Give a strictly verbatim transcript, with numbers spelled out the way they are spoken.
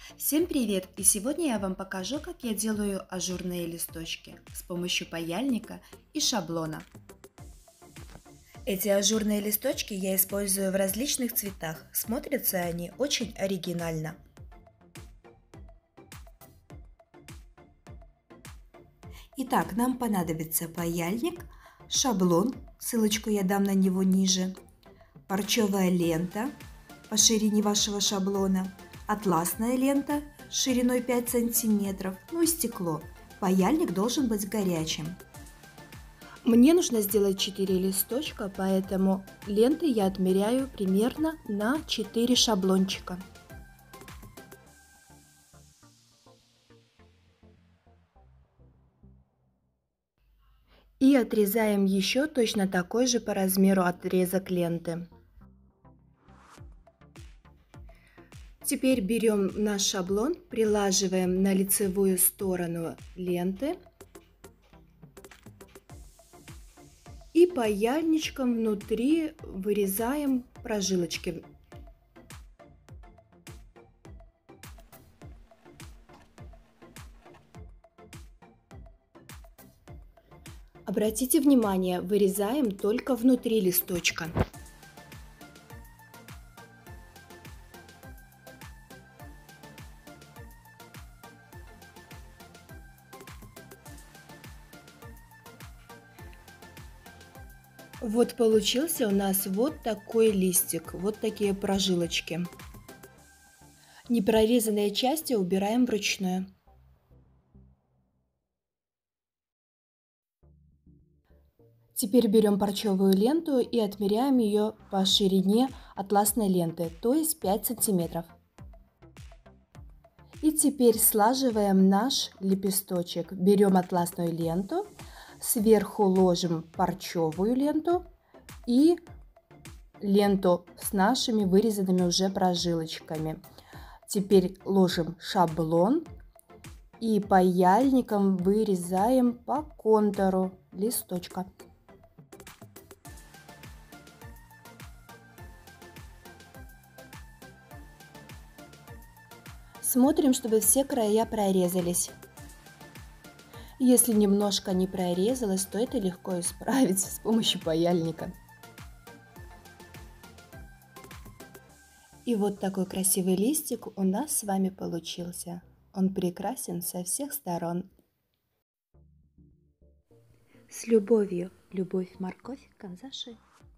Всем привет! И сегодня я вам покажу, как я делаю ажурные листочки с помощью паяльника и шаблона. Эти ажурные листочки я использую в различных цветах. Смотрятся они очень оригинально. Итак, нам понадобится паяльник, шаблон, ссылочку я дам на него ниже, парчевая лента по ширине вашего шаблона, атласная лента шириной пять сантиметров, ну и стекло. Паяльник должен быть горячим. Мне нужно сделать четыре листочка, поэтому ленты я отмеряю примерно на четыре шаблончика. И отрезаем еще точно такой же по размеру отрезок ленты. Теперь берем наш шаблон, прилаживаем на лицевую сторону ленты и паяльничком внутри вырезаем прожилочки. Обратите внимание, вырезаем только внутри листочка. Вот получился у нас вот такой листик, вот такие прожилочки. Непрорезанные части убираем вручную. Теперь берем парчевую ленту и отмеряем ее по ширине атласной ленты, то есть пять сантиметров. И теперь слаживаем наш лепесточек. Берем атласную ленту, сверху ложим парчевую ленту и ленту с нашими вырезанными уже прожилочками. Теперь ложим шаблон и паяльником вырезаем по контуру листочка. Смотрим, чтобы все края прорезались. Если немножко не прорезалось, то это легко исправить с помощью паяльника. И вот такой красивый листик у нас с вами получился. Он прекрасен со всех сторон. С любовью, Любовь, Морковь, Канзаши.